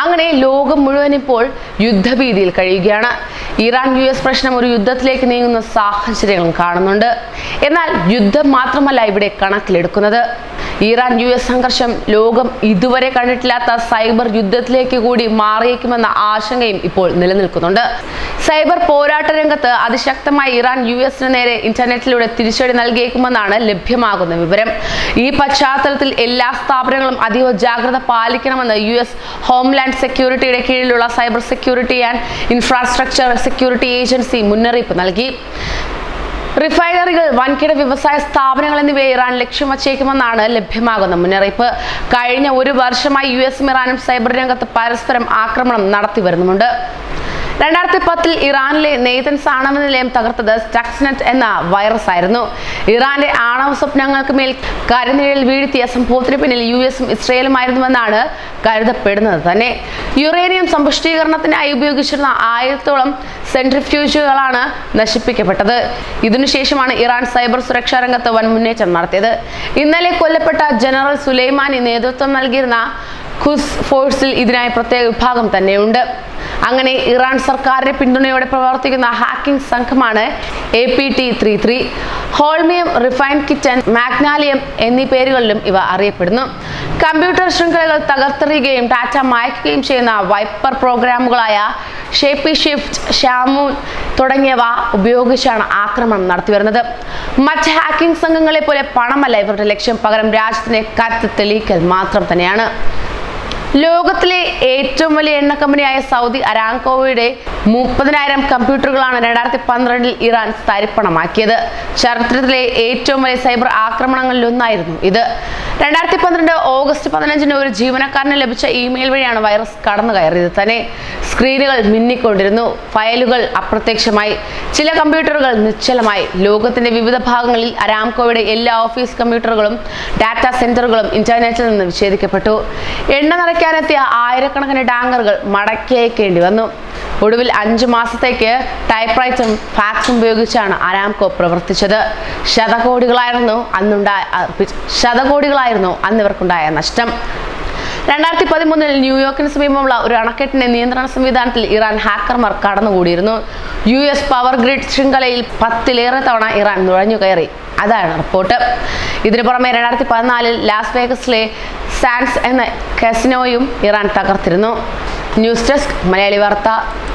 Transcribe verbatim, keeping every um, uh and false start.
അങ്ങനെ ലോകം മുഴുവൻ ഇപ്പോൾ യുദ്ധഭീതിയിൽ കഴിയുകയാണ്. ഇറാൻ യു എസ് പ്രശ്നം ഒരു യുദ്ധത്തിലേക്ക് നീങ്ങുന്ന സാഹചര്യങ്ങളും കാണുന്നുണ്ട്. എന്നാൽ യുദ്ധം മാത്രമല്ല ഇവിടെ കണക്കിലെടുക്കുന്നത്. ഇറാൻ യു എസ് സംഘർഷം ലോകം ഇതുവരെ കണ്ടിട്ടില്ലാത്ത സൈബർ യുദ്ധത്തിലേക്ക് കൂടി മാറിയേക്കുമെന്ന ആശങ്കയും ഇപ്പോൾ നിലനിൽക്കുന്നുണ്ട്. സൈബർ പോരാട്ട രംഗത്ത് അതിശക്തമായി ഇറാൻ യു എസിന് നേരെ ഇന്റർനെറ്റിലൂടെ തിരിച്ചടി നൽകിയേക്കുമെന്നാണ് ലഭ്യമാകുന്ന വിവരം. ഈ പശ്ചാത്തലത്തിൽ എല്ലാ സ്ഥാപനങ്ങളും അതീവ ജാഗ്രത പാലിക്കണമെന്ന് യു എസ് ഹോംലാൻഡ് സെക്യൂരിറ്റിയുടെ കീഴിലുള്ള cyber security and infrastructure security agency മുന്നറിയിപ്പ് നൽകി. റിഫൈനറികൾ, വൻകിട വ്യവസായ സ്ഥാപനങ്ങൾ എന്നിവയെ ഇറാൻ ലക്ഷ്യം വച്ചേക്കുമെന്നാണ് ലഭ്യമാകുന്ന മുന്നറിയിപ്പ്. കഴിഞ്ഞ ഒരു വർഷമായി യു എസും ഇറാനും സൈബർ രംഗത്ത് പരസ്പരം ആക്രമണം നടത്തി വരുന്നുമുണ്ട്. രണ്ടായിരത്തി പത്തിൽ ഇറാനിലെ നെയ്തൻസ് ആണവ നിലയം തകർത്തത് സ്റ്റക്സ്നെറ്റ് എന്ന വൈറസ് ആയിരുന്നു. ഇറാന്റെ ആണവ സ്വപ്നങ്ങൾക്ക് മേൽ കരിനിഴൽ വീഴ്ത്തിയ സംഭവത്തിന് പിന്നിൽ യു എസും ഇസ്രയേലുമായിരുന്നുവെന്നാണ് കരുതപ്പെടുന്നത് തന്നെ. യുറേനിയം സമ്പുഷ്ടീകരണത്തിനായി ഉപയോഗിച്ചിരുന്ന ആയിരത്തോളം സെൻട്രിഫ്യൂജുകളാണ് നശിപ്പിക്കപ്പെട്ടത്. ഇതിനുശേഷമാണ് ഇറാൻ സൈബർ സുരക്ഷാ രംഗത്ത് വൻ മുന്നേറ്റം നടത്തിയത്. ഇന്നലെ കൊല്ലപ്പെട്ട ജനറൽ സുലൈമാനി നേതൃത്വം നൽകിയിരുന്ന ഖുസ് ഫോഴ്സിൽ ഇതിനായി പ്രത്യേക വിഭാഗം തന്നെയുണ്ട്. അങ്ങനെ ഇറാൻ സർക്കാരിന്റെ പിന്തുണയോടെ പ്രവർത്തിക്കുന്ന ഹാക്കിംഗ് സംഘമാണ് A P T three three. Holmium, refined kitten, Magnallium എന്നീ പേരുകളിലും ഇവ അറിയപ്പെടുന്നു. കമ്പ്യൂട്ടർ ശൃംഖലകൾ തകർത്തെറിയുകയും ഡാറ്റ മായ്ക്കുകയും ചെയ്യുന്ന വൈപ്പർ പ്രോഗ്രാമുകളായ ഷേപ്പി ഷിഫ്റ്റ്, ഷാമൂൻ തുടങ്ങിയവ ഉപയോഗിച്ചാണ് ആക്രമണം നടത്തിവരുന്നത്. മറ്റ് ഹാക്കിംഗ് സംഘങ്ങളെ പോലെ പണമല്ല ഇവരുടെ ലക്ഷ്യം, പകരം രാജ്യത്തിന്റെ കരുത്ത് തെളിയിക്കൽ മാത്രം തന്നെയാണ്. ലോകത്തിലെ ഏറ്റവും വലിയ എണ്ണ കമ്പനിയായ സൗദി അരാംകോയുടെ മുപ്പതിനായിരം കമ്പ്യൂട്ടറുകളാണ് രണ്ടായിരത്തി പന്ത്രണ്ടിൽ ഇറാൻ തരിപ്പണമാക്കിയത്. ചരിത്രത്തിലെ ഏറ്റവും വലിയ സൈബർ ആക്രമണങ്ങളിലൊന്നായിരുന്നു ഇത്. രണ്ടായിരത്തി പന്ത്രണ്ട് ഓഗസ്റ്റ് പതിനഞ്ചിന് ഒരു ജീവനക്കാരന് ലഭിച്ച ഇമെയിൽ വഴിയാണ് വൈറസ് കടന്നു കയറിയത് തന്നെ. സ്ക്രീനുകൾ മിന്നിക്കൊണ്ടിരുന്നു, ഫയലുകൾ അപ്രത്യക്ഷമായി, ചില കമ്പ്യൂട്ടറുകൾ നിശ്ചലമായി. ലോകത്തിന്റെ വിവിധ ഭാഗങ്ങളിൽ അരാംകോയുടെ എല്ലാ ഓഫീസ് കമ്പ്യൂട്ടറുകളും ഡാറ്റാ സെന്ററുകളും ഇന്റർനെറ്റിൽ നിന്ന് വിച്ഛേദിക്കപ്പെട്ടു. എണ്ണ നിറയ്ക്കാനെത്തിയ ആയിരക്കണക്കിന് ടാങ്കറുകൾ മടക്കി അയക്കേണ്ടി വന്നു. ഒടുവിൽ അഞ്ചു മാസത്തേക്ക് ടൈപ്പ് റൈറ്ററും ഫാക്സും ഉപയോഗിച്ചാണ് അരാംകോ പ്രവർത്തിച്ചത്. ശതകോടികളായിരുന്നു അന്നുണ്ടായ ശതകോടികളായിരുന്നു അന്നിവർക്കുണ്ടായ നഷ്ടം. രണ്ടായിരത്തി പതിമൂന്നിൽ ന്യൂയോർക്കിന് സമീപമുള്ള ഒരു അണക്കെട്ടിന്റെ നിയന്ത്രണ സംവിധാനത്തിൽ ഇറാൻ ഹാക്കർമാർ കടന്നുകൂടിയിരുന്നു. യു എസ് പവർ ഗ്രിഡ് ശൃംഖലയിൽ പത്തിലേറെ തവണ ഇറാൻ നുഴഞ്ഞു കയറി. അതാണ് റിപ്പോർട്ട്. ഇതിനു പുറമെ രണ്ടായിരത്തി പതിനാലിൽ ലാസ് വേഗസിലെ സാൻസ് എന്ന കസിനോയും ഇറാൻ തകർത്തിരുന്നു. ന്യൂസ് ഡെസ്ക് മലയാളി വാർത്ത.